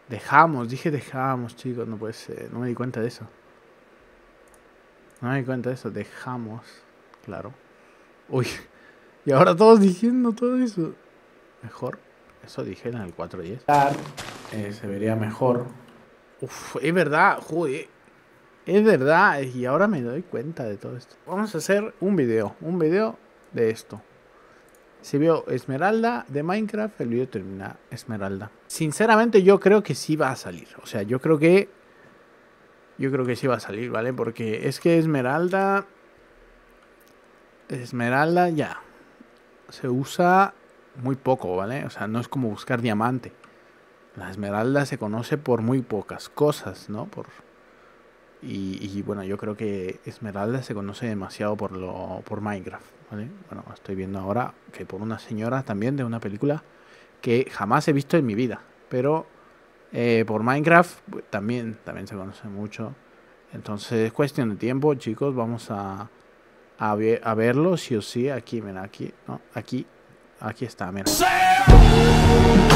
Dije dejamos, chicos, no puede ser. No me di cuenta de eso. No me di cuenta de eso, dejamos. Claro. Uy, y ahora todos diciendo todo eso. Mejor. Eso dije en el 410. Se vería mejor. Uf, es verdad, joder. Es verdad, y ahora me doy cuenta de todo esto. Vamos a hacer un video de esto. Si veo Esmeralda de Minecraft, el video termina Esmeralda. Sinceramente yo creo que sí va a salir. O sea, yo creo que sí va a salir, ¿vale? Porque es que Esmeralda ya se usa muy poco, ¿vale? O sea, no es como buscar diamante. La Esmeralda se conoce por muy pocas cosas, ¿no? Y bueno, yo creo que Esmeralda se conoce demasiado por Minecraft, ¿vale? Bueno, estoy viendo ahora que por una señora también de una película que jamás he visto en mi vida, pero por Minecraft también se conoce mucho. Entonces es cuestión de tiempo, chicos, vamos a verlo sí o sí. Aquí, mira, aquí, ¿no? Aquí está, mira.